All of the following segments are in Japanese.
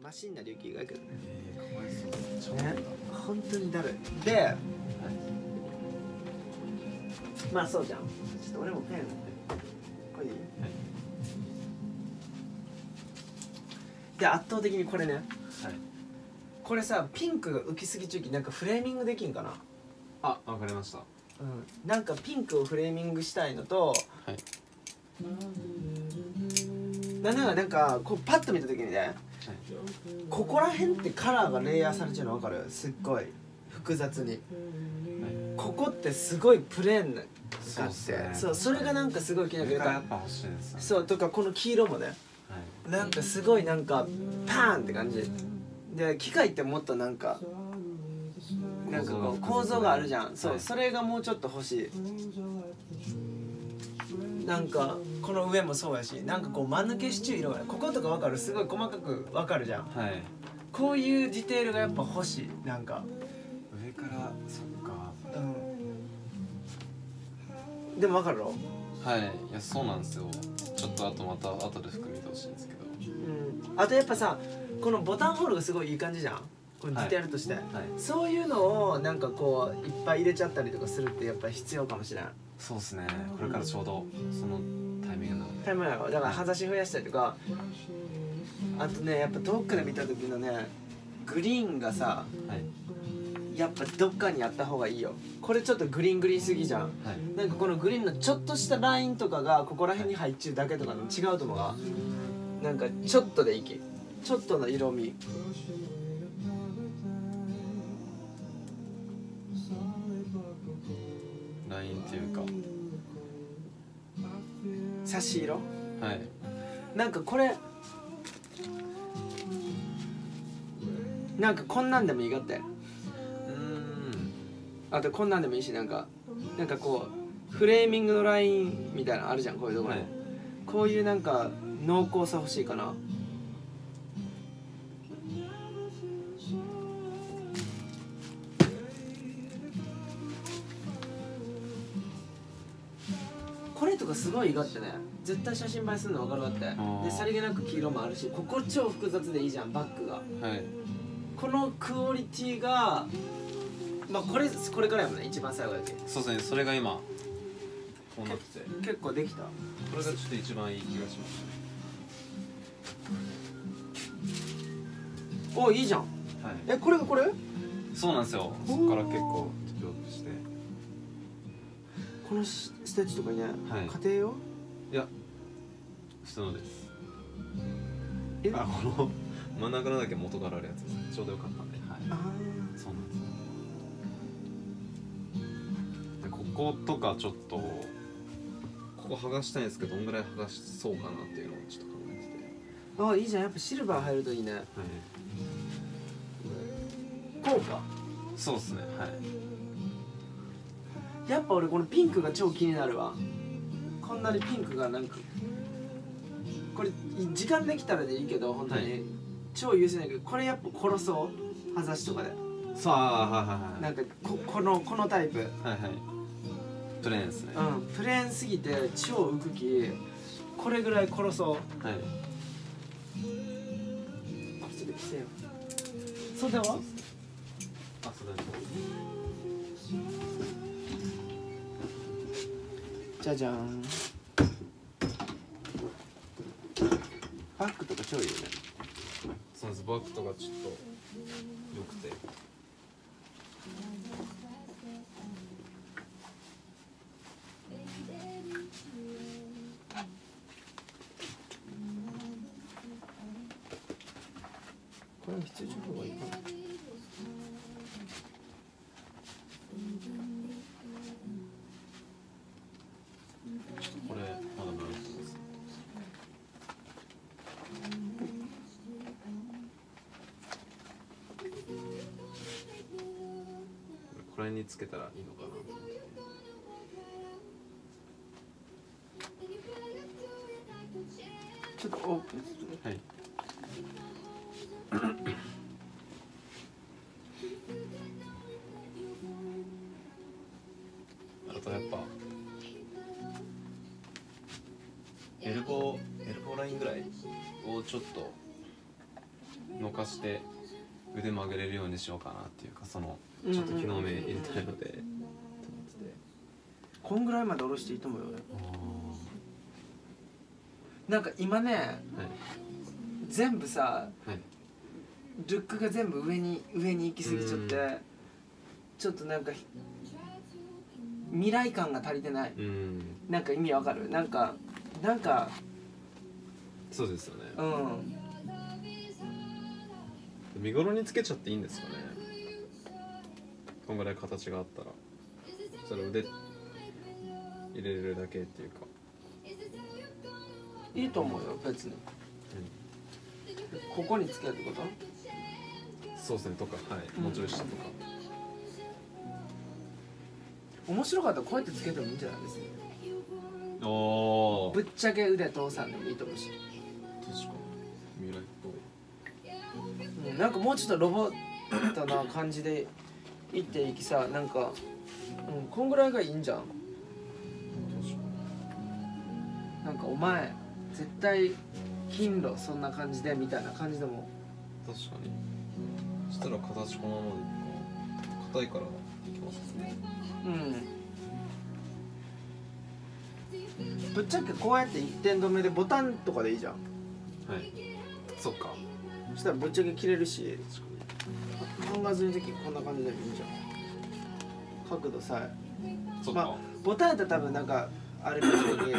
マシンな隆起がやけどね。 かわいそうね。 本当にだるい。で、まあそうじゃん。ちょっと俺もペン持ってこれいい？で圧倒的にこれね、これさピンクが浮きすぎちゅうきなんかフレーミングできんかな。 あ、わかりました。 なんかピンクをフレーミングしたいのと、なんかこうパッと見た時にね、ここら辺ってカラーがレイヤーされちゃうの分かる？すっごい複雑に、ここってすごいプレーンながあって、そう、それがなんかすごい気になる。 やっぱ欲しいです。 そうとかこの黄色もね、なんかすごいなんかパーンって感じで、機械ってもっとなんかこう構造があるじゃん。そう、それがもうちょっと欲しい。なんかこの上もそうやし、なんかこう間抜けしちゅう色が、こことか分かる？すごい細かく分かるじゃん。こういうディテールがやっぱ欲しい。なんか上からそっか。 でも分かるろ？ はい、いやそうなんですよ。ちょっとあとまた後で服見てほしいんですけど。 あとやっぱさ、このボタンホールがすごいいい感じじゃん。このディテールとして、そういうのをなんかこういっぱい入れちゃったりとかするってやっぱり必要かもしれない。 そうですね。これからちょうどそのタイミングなので。 タイムラインだから葉差し増やしたりとか、あとねやっぱ遠くで見た時のねグリーンがさ、やっぱどっかにやった方がいいよ。これちょっとグリーンすぎじゃん。なんかこのグリーンのちょっとしたラインとかがここら辺に入っちゅうだけとかの違うと思うが、なんかちょっとでいいき、ちょっとの色味。 ラインっていうか差し色。なんかこれなんかこんなんでもいいがって。あとこんなんでもいいし、なんかこうフレーミングのラインみたいなのあるじゃん、こういうところに、こういうなんか濃厚さ欲しいかな。これとかすごいいがってね、絶対写真映えするの分かるわって。でさりげなく黄色もあるし、ここ超複雑でいいじゃん、バッグが。このクオリティがまあこれからやもんね、一番最後だけ。 そうですね。それが今こうなって結構できた。 これがちょっと一番いい気がします。 お、いいじゃん。これがこれ？ そうなんですよ。そこから結構上手して。 このステッチとかね、家庭用？ いや普通のです。あ、この真ん中のだけ元からあるやつです。ちょうどよかったんで。そうなんです。でこことかちょっとここ剥がしたいんですけど、どんぐらい剥がしそうかなっていうのをちょっと考えてて。 あ、いいじゃん。やっぱシルバー入るといいね。こうか。 そうですね。 やっぱ俺このピンクが超気になるわ。こんなにピンクがなんかこれ時間できたらでいいけど、本当に超優先だけど、これやっぱ殺そう葉ざしとかで。なんかこのタイプ。 プレーンですね。 プレーンすぎて超浮くき、これぐらい殺そう。ちょっと着せよ。袖は？じゃじゃーん。バッグとか超いいよね。 そうです。バッグとかちょっと良くて。 これは必要情報がいいかな。 これまだブラウスです。これにつけたらいいのかな。 ちょっとオープンする。 あとやっぱエルボーラインぐらいをちょっとのかして腕曲げれるようにしようかなっていうか、そのちょっと機能面入れたいので、と思ってて。 こんぐらいまで下ろしていいと思うよね。なんか今ね、はい、全部さ、はい、ルックが全部上に行き過ぎちゃって、ちょっとなんか未来感が足りてない。なんか意味わかる？なんかそうですよね。 うん。 見頃につけちゃっていいんですかね。こんぐらい形があったら、それ腕入れるだけっていうか。 いいと思うよ別に。ここにつけるってこと？ そうですね、とか、はい、もうちょい下とか。 面白かったらこうやってつけてもいいんじゃないですか。 おぶっちゃけ腕通さんでもいいと思うし。 確かに未来っぽい。なんかもうちょっとロボットな感じでいっていきさ、なんか、こんぐらいがいいんじゃん。なんかお前絶対金路そんな感じでみたいな感じでも。 確かに。そしたら形このままで硬いからいきますね。 ぶっちゃけこうやって一点止めでボタンとかでいいじゃん。 はい。そっか。 そしたらぶっちゃけ切れるし、ハンガーズの時こんな感じでもいいじゃん。角度さえ。まあボタンやったら多分なんかあれみたいに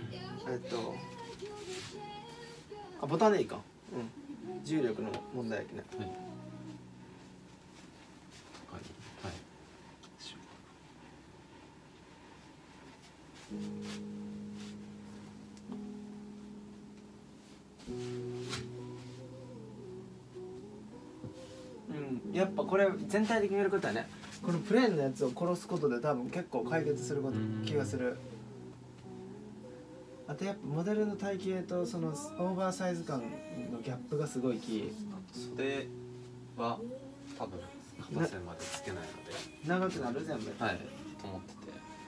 ボタンでいいか。重力の問題やけね。はい。はい。やっぱこれ全体的に見ることはね、このプレーンのやつを殺すことで多分結構解決すること気がする。あとやっぱモデルの体型とそのオーバーサイズ感のギャップがすごいキー。 それは多分肩線までつけないので長くなる全部。 はいと思ってて、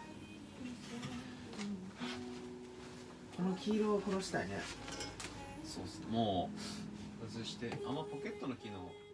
この黄色を殺したいね。 そうですね。もう外してポケットの機能